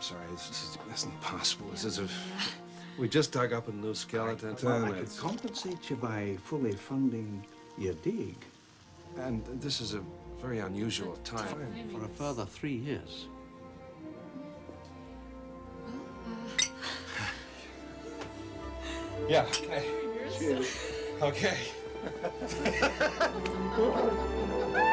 sorry. This isn't possible. This is a... We just dug up a new skeleton. Well, I could compensate you by fully funding your dig. And this is a very unusual time. For a further 3 years. Yeah, okay. Cheers. Okay.